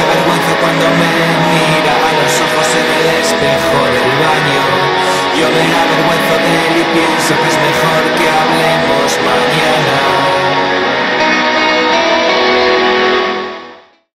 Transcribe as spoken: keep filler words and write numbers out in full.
avergüenzo cuando me mira a los ojos en el espejo del baño. Yo me avergüenzo de él y pienso que es